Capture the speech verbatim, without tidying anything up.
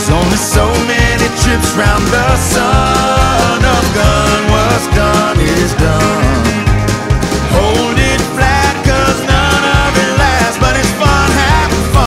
There's only so many trips round the sun.